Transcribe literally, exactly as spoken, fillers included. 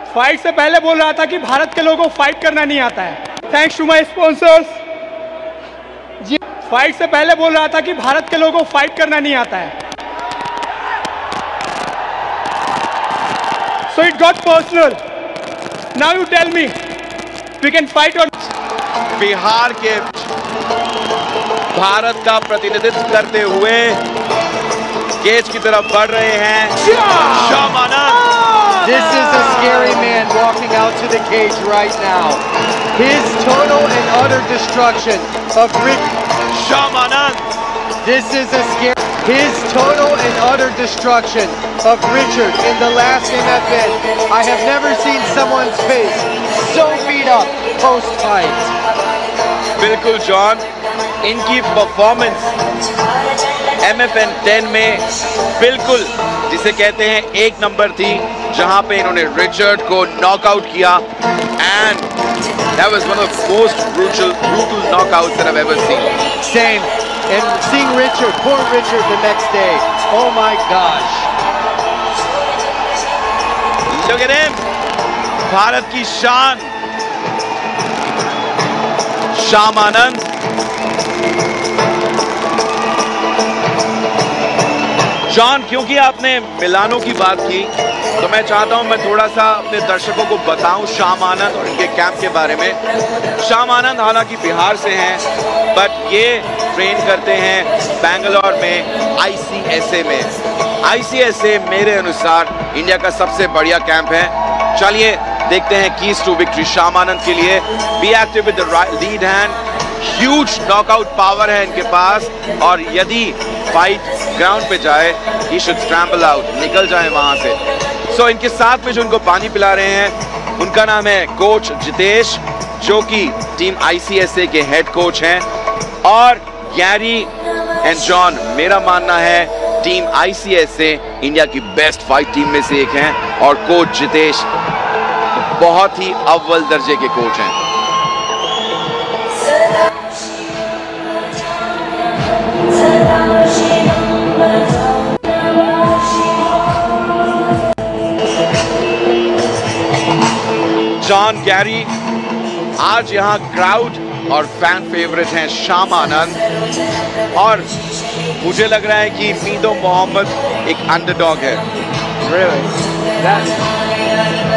Fight से पहले बोल रहा था कि भारत के लोगों को फाइट करना नहीं आता है। Thanks to my sponsors. जी, फाइट से पहले बोल रहा था कि भारत के लोगों को फाइट करना नहीं आता है। So it got personal. Now you tell me, we can fight or? Bihar के भारत का प्रतिनिधित्व करते हुए केज की तरफ बढ़ रहे हैं शामानंद। This is a scary man walking out to the cage right now. His total and utter destruction of Rick Shamanand. This is a scary. His total and utter destruction of Richard in the last M F N. I have never seen someone's face so beat up post-fight. बिल्कुल John, इनकी performance M F N ten में बिल्कुल जिसे कहते हैं एक number थी, जहां पे इन्होंने रिचर्ड को नॉकआउट किया and that was one of the most brutal brutal knockouts that I've ever seen. Same. And seeing Richard, poor Richard the next day. Oh my gosh. Look at him. Bharat की शान शामानंद। John, क्योंकि आपने Milano की बात की तो मैं चाहता हूं मैं थोड़ा सा अपने दर्शकों को बताऊं शामानंद और इनके कैंप के बारे में। शामानंद हालांकि बिहार से हैं, बट ये ट्रेन करते हैं बेंगलोर में आई सी एस ए में। आई सी एस ए मेरे अनुसार इंडिया का सबसे बढ़िया कैंप है। चलिए देखते हैं कीज टू विक्ट्री शामानंद के लिए। Be active with the lead hand, huge knockout power है इनके पास, और यदि फाइट ग्राउंड पे जाए ही शुड स्क्रैम्बल आउट, निकल जाए वहां से। सो so, इनके साथ में जो इनको पानी पिला रहे हैं उनका नाम है कोच जितेश, जो कि टीम आई सी एस ए के हेड कोच हैं, और गैरी एंड जॉन मेरा मानना है team I C S A India की बेस्ट फाइट टीम में से एक हैं, और कोच जितेश बहुत ही अव्वल दर्जे के कोच हैं। जॉन, गैरी, आज यहाँ क्राउड और फैन फेवरेट हैं शामानंद, और मुझे लग रहा है कि मीदो मोहम्मद एक अंडरडॉग है। Really? That